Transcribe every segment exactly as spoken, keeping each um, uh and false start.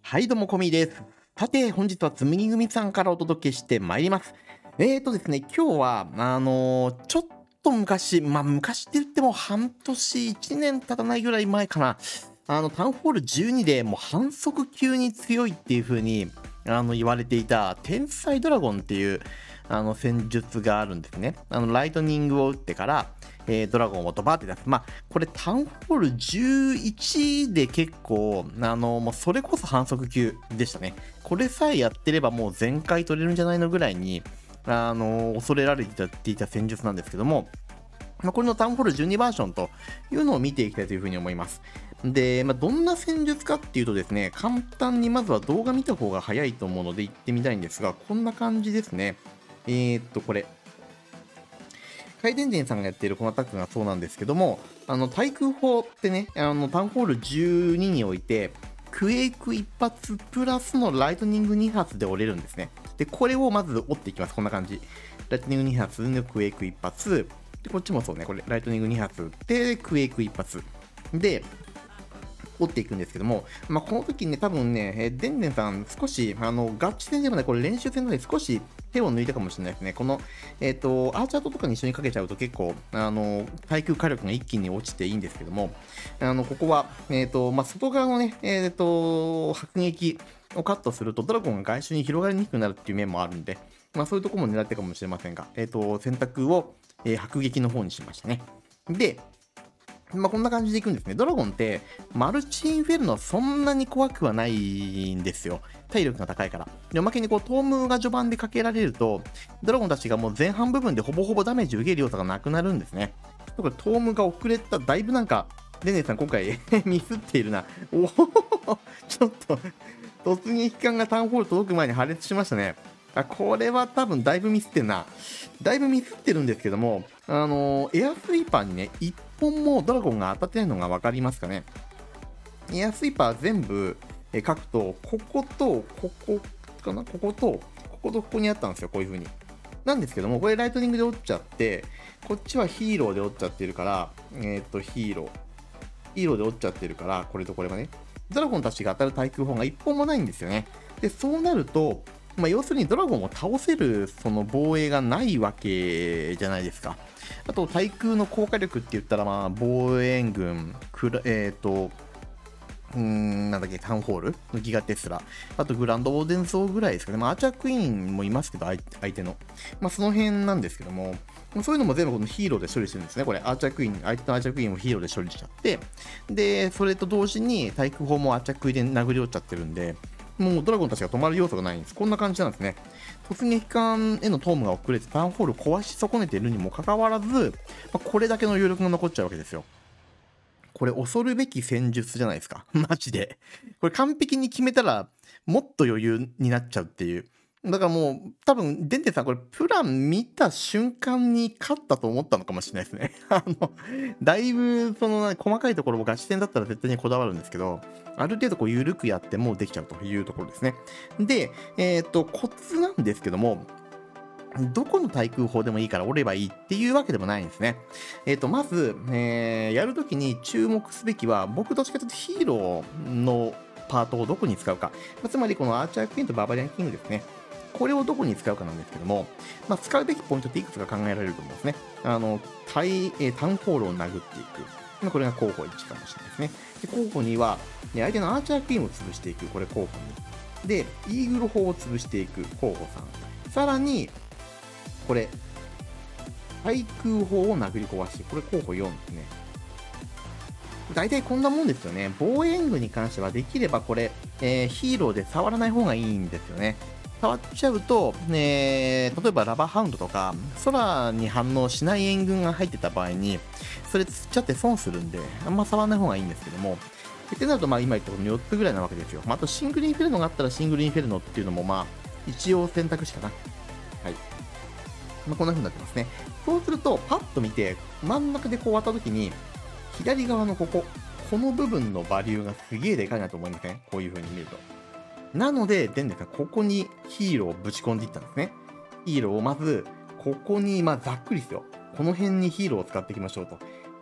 はい、どうも、こみです。さて、本日はつむぎ組さんからお届けしてまいります。えーとですね、今日は、あのーちょっと昔、まあ、昔って言っても半年、いちねん経たないぐらい前かな。あの、タウンホールじゅうにでもう反則級に強いっていう風に、あの、言われていた、天才ドラゴンっていう、あの、戦術があるんですね。あの、ライトニングを打ってから、えードラゴンをドバーって出す。まあ、これタウンホールじゅういちで結構、あの、もうそれこそ反則級でしたね。これさえやってればもう全回取れるんじゃないのぐらいに、あの、恐れられていたていた戦術なんですけども、まあ、これのタウンホールじゅうにバージョンというのを見ていきたいというふうに思います。で、まあ、どんな戦術かっていうとですね、簡単にまずは動画見た方が早いと思うので行ってみたいんですが、こんな感じですね。えー、っと、これ、回転ンさんがやっているこのアタックがそうなんですけども、あの対空砲ってね、あのタウンホールじゅうににおいて、クエイクいっ発プラスのライトニングに発で折れるんですね。で、これをまず折っていきます。こんな感じ。ライトニングに発のクエイクいっ発。で、こっちもそうね、これ、ライトニングに発打ってクエイクいっ発。で、折っていくんですけども、まあ、この時にね、多分ね、えーデンデンさん、少し、あの、ガチ戦でもね、これ練習戦で少し手を抜いたかもしれないですね。この、えっ、と、アーチャートとかに一緒にかけちゃうと結構、あの、耐久火力が一気に落ちていいんですけども、あの、ここは、えっ、と、まあ、外側のね、えっ、と、迫撃をカットすると、ドラゴンが外周に広がりにくくなるっていう面もあるんで、まあ、そういうところも狙ってるかもしれませんが、えっ、と、選択を、えー迫撃の方にしましたね。で、まあ、こんな感じでいくんですね。ドラゴンって、マルチインフェルノそんなに怖くはないんですよ。体力が高いから。で、おまけにこう、トームが序盤でかけられると、ドラゴンたちがもう前半部分でほぼほぼダメージ受ける要素がなくなるんですね。これ、トームが遅れた、だいぶなんか、デネさん今回ミスっているな。おお、ちょっと、突撃艦がタウンホール届く前に破裂しましたね。あ、これは多分だいぶミスってんな。だいぶミスってるんですけども、あのーエアスイーパーにね、いっぽんもドラゴンが当たってないのが分かりますかね。エアスイーパー全部え書くと、ここと、ここかなここと、こことここにあったんですよ、こういう風に。なんですけども、これライトニングで折っちゃって、こっちはヒーローで折っちゃってるから、えっ、と、ヒーロー。ヒーローで折っちゃってるから、これとこれがね、ドラゴンたちが当たる対空砲がいっぽんもないんですよね。で、そうなると、まあ、要するにドラゴンを倒せるその防衛がないわけじゃないですか。あと、対空の効果力って言ったら、まあ、防衛軍、くらえっ、と、うーん、なんだっけ、タウンホールのギガテスラ。あと、グランドオーデンソーぐらいですかね。まあ、アーチャークイーンもいますけど、相相手の。まあ、その辺なんですけども、そういうのも全部このヒーローで処理してるんですね。これ、アーチャークイーン、相手のアーチャークイーンをヒーローで処理しちゃって、で、それと同時に対空砲もアーチャークイーンで殴り落ちちゃってるんで、もうドラゴンたちが止まる要素がないんです。こんな感じなんですね。突撃艦へのトームが遅れてタウンホールを壊し損ねているにもかかわらず、まあ、これだけの余力が残っちゃうわけですよ。これ恐るべき戦術じゃないですか。マジで。これ完璧に決めたら、もっと余裕になっちゃうっていう。だからもう、多分、デンテさん、これ、プラン見た瞬間に勝ったと思ったのかもしれないですね。あの、だいぶ、その、細かいところもガチ戦だったら絶対にこだわるんですけど、ある程度こう、緩くやってもできちゃうというところですね。で、えっ、と、コツなんですけども、どこの対空砲でもいいから折ればいいっていうわけでもないんですね。えっ、と、まず、えーやるときに注目すべきは、僕どっちかというとヒーローのパートをどこに使うか。まあつまり、このアーチャークイーンとバーバリアンキングですね。これをどこに使うかなんですけども、まあ、使うべきポイントっていくつか考えられると思うんですね。あの、タイ、えータウンホールを殴っていく。まあこれが候補いちかもしれないですね。で候補には、ね相手のアーチャークイーンを潰していく。これ候補に。で、イーグル砲を潰していく。候補さん。さらに、これ、対空砲を殴り壊し、これ候補よんですね。大体こんなもんですよね。防衛軍に関してはできればこれ、えーヒーローで触らない方がいいんですよね。触っちゃうと、ね、例えばラバーハウンドとか、空に反応しない援軍が入ってた場合に、それ釣っちゃって損するんで、あんま触らない方がいいんですけども、ってなると、まあ今言ったこのよっつぐらいなわけですよ。まあ、あとシングルインフェルノがあったらシングルインフェルノっていうのも、まあ、一応選択肢かな。はい。まあ、こんな風になってますね。そうすると、パッと見て、真ん中でこう割ったときに、左側のここ、この部分のバリューがすげえでかいなと思いません？こういう風に見ると。なので、デンデさん、ここにヒーローをぶち込んでいったんですね。ヒーローをまず、ここに、まあ、ざっくりですよ。この辺にヒーローを使っていきましょうと。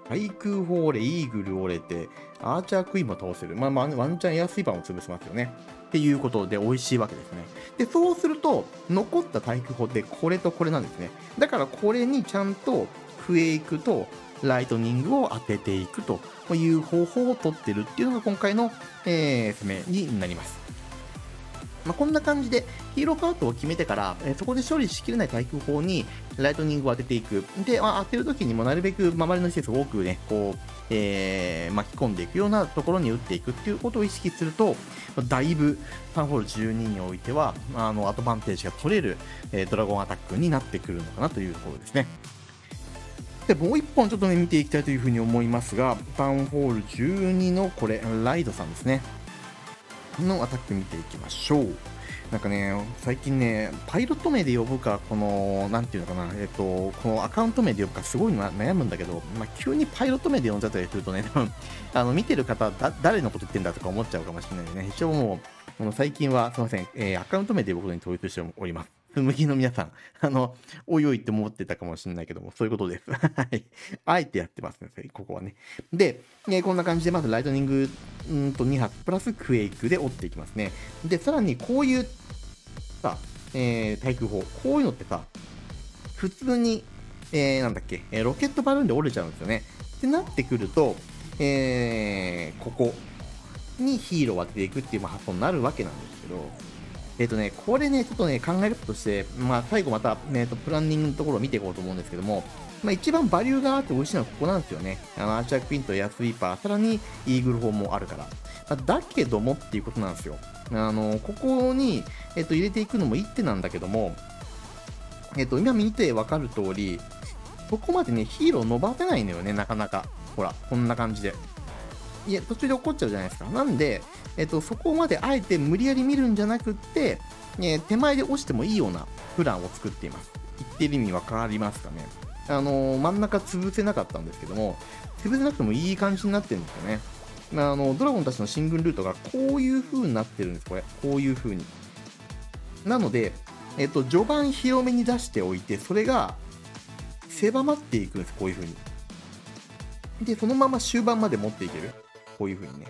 対空砲折れ、イーグル折れて、アーチャークイーンも倒せる。まあまあ、ワンチャンエアスイーパーも潰せますよね。っていうことで美味しいわけですね。で、そうすると、残った対空砲ってこれとこれなんですね。だからこれにちゃんとクエイクとライトニングを当てていくという方法をとってるっていうのが今回の、えー、攻めになります。まあ、こんな感じでヒーローパートを決めてから、えー、そこで処理しきれない対空砲にライトニングを当てていく。で、まあ、当てるときにもなるべく周りの施設を多くね、こう、えー、巻き込んでいくようなところに打っていくっていうことを意識すると、だいぶタウンホールじゅうににおいては、あの、アドバンテージが取れる、えー、ドラゴンアタックになってくるのかなというところですね。で、もう一本ちょっとね、見ていきたいというふうに思いますが、タウンホールじゅうにのこれ、ライドさんですね。のアタック見ていきましょう。なんかね、最近ね、パイロット名で呼ぶか、この、なんていうのかな、えっと、このアカウント名で呼ぶか、すごい悩むんだけど、まあ、急にパイロット名で呼んじゃったりするとね、多分、あの、見てる方、だ誰のこと言ってんだとか思っちゃうかもしれないんでね、一応もう、この最近は、すいません、えー、アカウント名で呼ぶことに統一しております。麦の皆さん、あの、おいおいって思ってたかもしれないけども、そういうことです。はい。あえてやってますね、ここはね。で、えー、こんな感じで、まずライトニングんとに発プラスクエイクで折っていきますね。で、さらにこういうさ、えー、対空砲、こういうのってさ、普通に、えー、なんだっけ、えー、ロケットバルーンで折れちゃうんですよね。ってなってくると、えー、ここにヒーローを当てていくっていう発想になるわけなんですけど、えっ、ー、とね、これね、ちょっとね、考え方として、まあ、最後また、えーと、プランニングのところを見ていこうと思うんですけども、まあ、一番バリューがあって美味しいのはここなんですよね。あの、アーチャークイーンとエアスイーパー、さらにイーグル砲もあるから。まあ、だけどもっていうことなんですよ。あの、ここに、えっ、ー、と、入れていくのも一手なんだけども、えっ、ー、と、今見てわかる通り、そこまでね、ヒーロー伸ばせないのよね、なかなか。ほら、こんな感じで。いや、途中で怒っちゃうじゃないですか。なんで、えっと、そこまであえて無理やり見るんじゃなくって、えー、手前で押してもいいようなプランを作っています。言ってる意味わかりますかね。あのー、真ん中潰せなかったんですけども、潰せなくてもいい感じになってるんですよね。あの、ドラゴンたちの進軍ルートがこういう風になってるんです、これ。こういう風に。なので、えっと、序盤広めに出しておいて、それが狭まっていくんです、こういう風に。で、そのまま終盤まで持っていける。こういう風にね。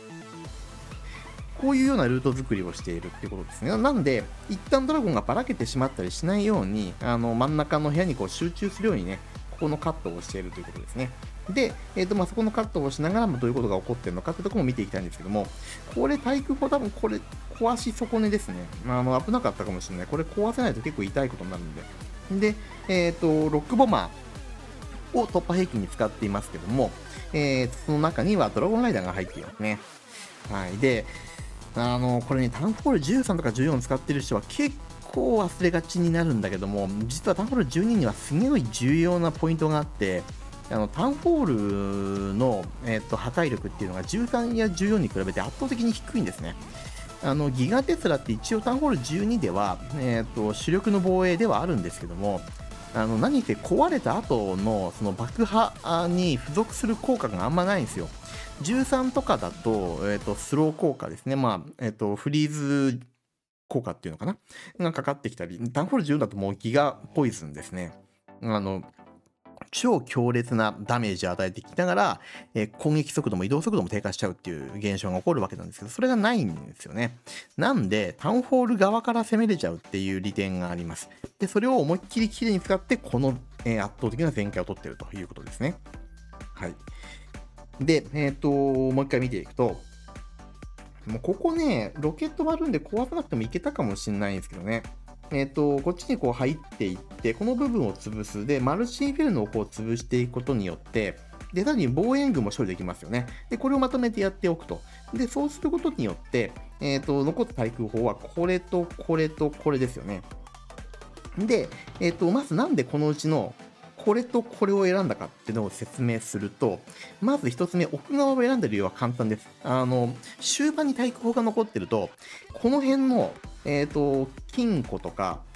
こういうようなルート作りをしているっていうことですね。なんで、一旦ドラゴンがばらけてしまったりしないように、あの真ん中の部屋にこう集中するようにね、ここのカットをしているということですね。で、えーとまあ、そこのカットをしながらもどういうことが起こっているのかってところも見ていきたいんですけども、これ、対空砲多分これ、壊し損ねですね。あの危なかったかもしれない。これ壊せないと結構痛いことになるんで。で、えっ、ー、と、ロックボマーを突破兵器に使っていますけども、えー、その中にはドラゴンライダーが入っていますね。はい。で、あの、これね、タウンホールじゅうさんとかじゅうよん使ってる人は結構忘れがちになるんだけども、実はタウンホールじゅうににはすごい重要なポイントがあって、あのタウンホールの、えー、と破壊力っていうのがじゅうさんやじゅうよんに比べて圧倒的に低いんですね。あのギガテスラって一応タウンホールじゅうにでは、えー、と主力の防衛ではあるんですけども、あの何せ壊れた後のその爆破に付属する効果があんまないんですよ。じゅうさんとかだと、えー、とスロー効果ですね、まあえー、とフリーズ効果っていうのかながかかってきたり、タウンホールじゅうよんだともうギガポイズンですね。あの超強烈なダメージを与えてきながら、えー、攻撃速度も移動速度も低下しちゃうっていう現象が起こるわけなんですけど、それがないんですよね。なんで、タウンホール側から攻めれちゃうっていう利点があります。で、それを思いっきりきれいに使って、この、えー、圧倒的な全開を取っているということですね。はい。で、えっと、もう一回見ていくと、もうここね、ロケットバルーンで壊さなくてもいけたかもしれないんですけどね。えっと、こっちにこう入っていって、この部分を潰す。で、マルチインフェルノをこう潰していくことによって、で、さらに防衛軍も処理できますよね。で、これをまとめてやっておくと。で、そうすることによって、えっと、残った対空砲はこれとこれとこれですよね。で、えっと、まずなんでこのうちのこれとこれを選んだかっていうのを説明すると、まず一つ目、奥側を選んだ理由は簡単です。あの、終盤に対空砲が残ってると、この辺の、えっと、金庫とか、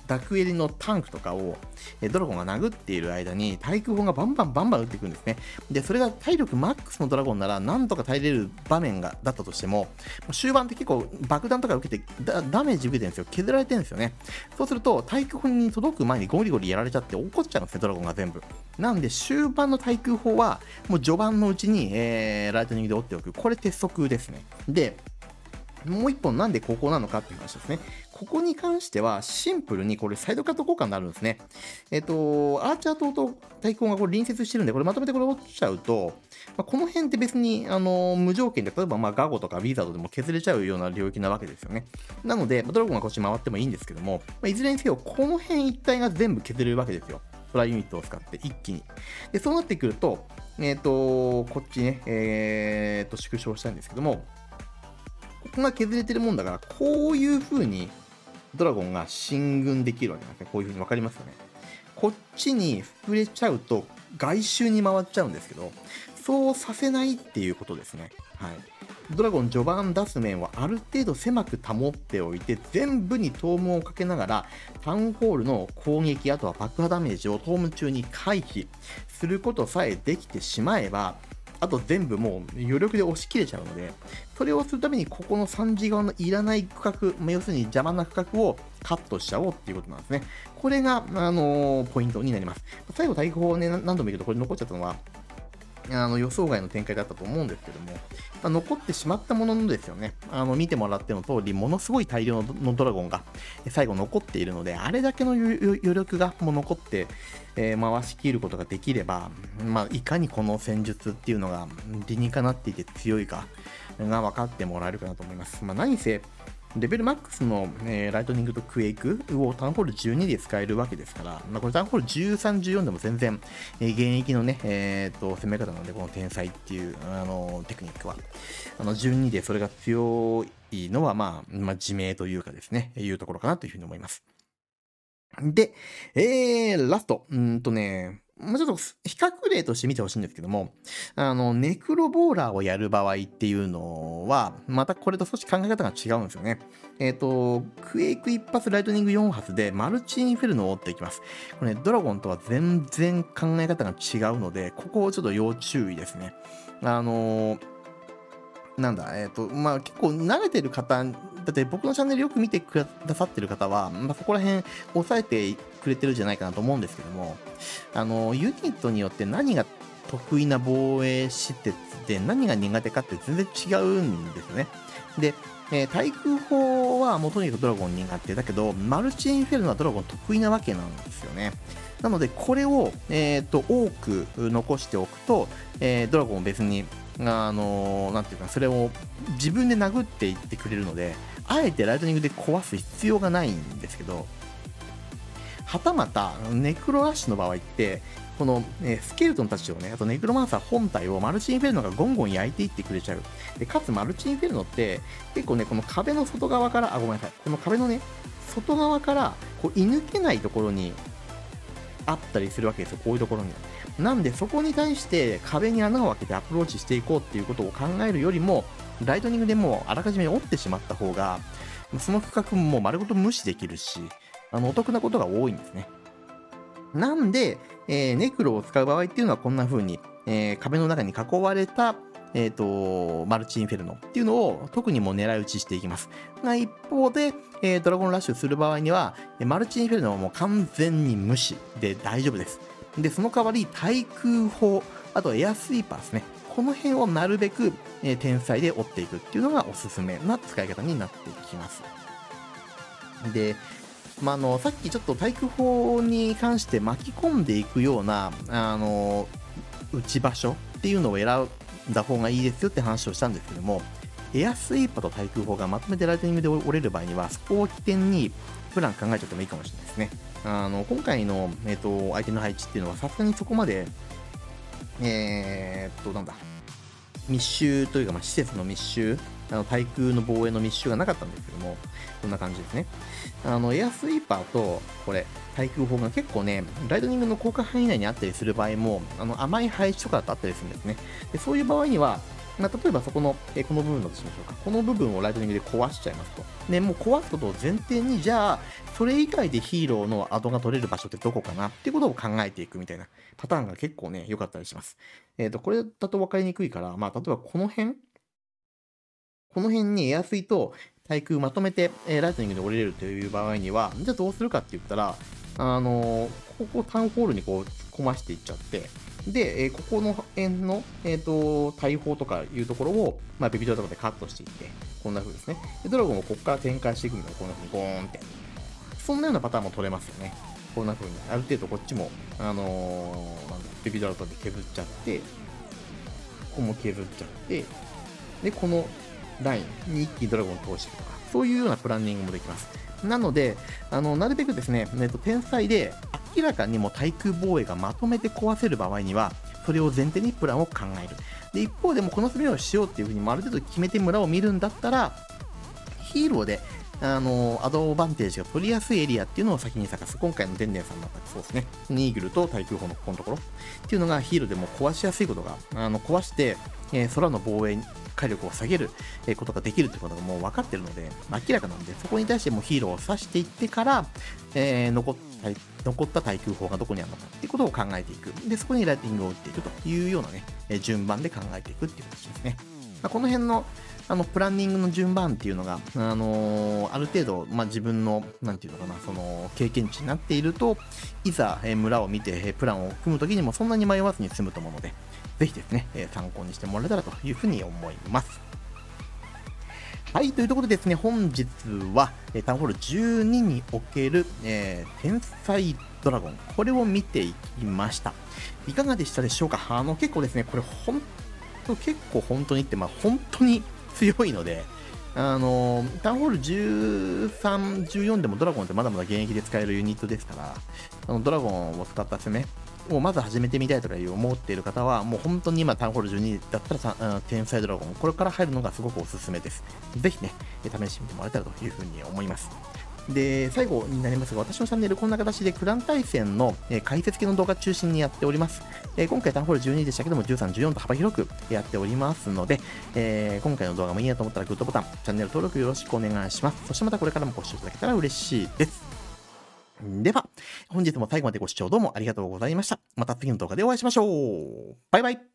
ダクエリのタンクとかを、えドラゴンが殴っている間に、対空砲がバンバンバンバン撃っていくんですね。で、それが体力マックスのドラゴンなら、なんとか耐えれる場面がだったとしても、終盤って結構爆弾とか受けてダ、ダメージ受けてるんですよ。削られてるんですよね。そうすると、対空砲に届く前にゴリゴリやられちゃって怒っちゃうんですね、ドラゴンが全部。なんで、終盤の対空砲は、もう序盤のうちに、えー、ライトニングで折っておく。これ鉄則ですね。で、もう一本なんでここなのかっていう話ですね。ここに関してはシンプルにこれサイドカット交換になるんですね。えっと、アーチャー島と対空砲がこれ隣接してるんで、これまとめてこれ落ちちゃうと、まあ、この辺って別にあの無条件で、例えばまあガゴとかウィザードでも削れちゃうような領域なわけですよね。なので、ドラゴンがこっち回ってもいいんですけども、まあ、いずれにせよ、この辺一帯が全部削れるわけですよ。トライユニットを使って一気に。で、そうなってくると、えっと、こっちね、えっと、縮小したいんですけども、ここが削れてるもんだから、こういう風にドラゴンが進軍できるわけなんですね。こういう風に分かりますよね。こっちに膨れちゃうと外周に回っちゃうんですけど、そうさせないっていうことですね。はい。ドラゴン序盤出す面はある程度狭く保っておいて、全部にトームをかけながら、タウンホールの攻撃、あとは爆破ダメージをトーム中に回避することさえできてしまえば、あと全部もう余力で押し切れちゃうので、それをするためにここのさんじ側のいらない区画、まあ、要するに邪魔な区画をカットしちゃおうっていうことなんですね。これが、あのーポイントになります。最後、対空砲をね、何度も言うとこれ残っちゃったのは、あの予想外の展開だったと思うんですけども、まあ、残ってしまったもののですよね、あの見てもらっての通り、ものすごい大量のドラゴンが最後残っているので、あれだけの余力がもう残って、えー、回しきることができれば、まあ、いかにこの戦術っていうのが理にかなっていて強いかが分かってもらえるかなと思います。まあ、何せレベルマックスの、えー、ライトニングとクエイクをタウンホールじゅうにで使えるわけですから、まあ、これタウンホールじゅうさん、じゅうよんでも全然、えー、現役のね、えー、と攻め方なので、この天才っていう、あのテクニックは、あのじゅうにでそれが強いのは、まあ、まあ、自明というかですね、いうところかなというふうに思います。で、えー、ラスト。うんとね、まあ、ちょっと比較例として見てほしいんですけども、あの、ネクロボーラーをやる場合っていうのは、またこれと少し考え方が違うんですよね。えっ、と、クエイク一発、ライトニングよん発でマルチインフェルノを追っていきます。これね、ドラゴンとは全然考え方が違うので、ここをちょっと要注意ですね。あのーなんだ、えっ、と、まあ結構慣れてる方、だって僕のチャンネルよく見てくださってる方は、まあ、そこら辺抑えてくれてるんじゃないかなと思うんですけども、あの、ユニットによって何が得意な防衛施設で何が苦手かって全然違うんですよね。で、えー対空砲はもうとにかくドラゴン苦手だけど、マルチインフェルノはドラゴン得意なわけなんですよね。なので、これを、えー、と多く残しておくと、えードラゴンを別にあのーなんていうか、それを自分で殴っていってくれるので、あえてライトニングで壊す必要がないんですけど、はたまた、ネクロラッシュの場合って、この、えースケルトンたちをね、あとネクロマンサー本体をマルチインフェルノがゴンゴン焼いていってくれちゃう。で、かつマルチインフェルノって、結構ね、この壁の外側から、あ、ごめんなさい、この壁のね、外側から、こう、射抜けないところにあったりするわけですよ、こういうところに。なんで、そこに対して壁に穴を開けてアプローチしていこうっていうことを考えるよりも、ライトニングでもうあらかじめ折ってしまった方が、その区画ももう丸ごと無視できるし、あのお得なことが多いんですね。なんで、えーネクロを使う場合っていうのはこんな風に、えー壁の中に囲われた、えーと、マルチインフェルノっていうのを特にもう狙い撃ちしていきます。が一方で、えードラゴンラッシュする場合には、マルチインフェルノはもう完全に無視で大丈夫です。で、その代わり対空砲、あとエアスイーパーですね。この辺をなるべく、えー天才で追っていくっていうのがおすすめな使い方になっていきます。で、まあ、あのさっきちょっと対空砲に関して巻き込んでいくようなあの打ち場所っていうのを選んだ方がいいですよって話をしたんですけども、エアスイーパーと対空砲がまとめてライトニングで折れる場合には、そこを起点にプラン考えちゃってもいいかもしれないですね。あの今回の、えーと、相手の配置っていうのはさすがにそこまでえー、っとなんだ密集というか、まあ、施設の密集、あの対空の防衛の密集がなかったんですけども、こんな感じですね。あのエアスイーパーとこれ対空砲が結構ね、ライトニングの効果範囲内にあったりする場合も、あの甘い配置とかだとあったりするんですね。でそういう場合には、 まあ、例えばそこの、えーこの部分だとしましょうか。この部分をライトニングで壊しちゃいますと。で、もう壊すことを前提に、じゃあ、それ以外でヒーローのアドが取れる場所ってどこかなっていうことを考えていくみたいなパターンが結構ね、良かったりします。えっ、と、これだと分かりにくいから、まあ、例えばこの辺この辺にエアスイと対空まとめて、えーライトニングで折れるという場合には、じゃあどうするかって言ったら、あのーここをタウンホールにこう突っ込ましていっちゃって、で、えーここの辺の、えっ、と、大砲とかいうところを、まあ、ベビドラとかでカットしていって、こんな風ですね。でドラゴンをここから展開していくみたいな、こんな風にゴーンって。そんなようなパターンも取れますよね。こんな風に。ある程度こっちも、あのーなんだ、ベビドラとかで削っちゃって、ここも削っちゃって、で、このラインに一気にドラゴンを通していくとか、そういうようなプランニングもできます。なので、あの、なるべくですね、えっと、天才で明らかにも対空防衛がまとめて壊せる場合には、それを前提にプランを考える。で、一方でもこの攻めをしようっていうふうに、ある程度決めて村を見るんだったら、ヒーローで、あの、アドバンテージが取りやすいエリアっていうのを先に探す。今回のデンデンさんだったらそうですね。ニーグルと対空砲のここのところっていうのがヒーローでも壊しやすいことが、あの、壊して、えー空の防衛火力を下げるえーことができるということがもう分かってるので、明らかなので、そこに対してもヒーローを刺していってから、えー残った残った対空砲がどこにあるのかっていうことを考えていく。で、そこにライティングを打っていくというようなね、えー順番で考えていくっていう形ですね。まあ、この辺のあのプランニングの順番っていうのが、あのーある程度、まあ、自分の、なんていうのかな、その経験値になっていると、いざ、えー村を見て、えープランを組むときにもそんなに迷わずに済むと思うので、ぜひですね、えー参考にしてもらえたらというふうに思います。はい、というところでですね、本日は、えータウンホールじゅうににおける、えー天才ドラゴン、これを見ていきました。いかがでしたでしょうか。あの、結構ですね、これ本当、結構本当にって、まあ本当に強いので、あのータウンホールじゅうさん、じゅうよんでもドラゴンってまだまだ現役で使えるユニットですから、あのドラゴンを使った攻めをまず始めてみたいとかいう思っている方は、もう本当に今タウンホールじゅうにだったらさあ天才ドラゴン、これから入るのがすごくおすすめです。ぜひね、え試してみてもらえたらというふうに思います。で、最後になりますが、私のチャンネルこんな形でクラン対戦の、えー解説系の動画中心にやっております。えー今回タウンホールじゅうにでしたけども、じゅうさん、じゅうよんと幅広くやっておりますので、えー今回の動画もいいなと思ったらグッドボタン、チャンネル登録よろしくお願いします。そしてまたこれからもご視聴いただけたら嬉しいです。では、本日も最後までご視聴どうもありがとうございました。また次の動画でお会いしましょう。バイバイ。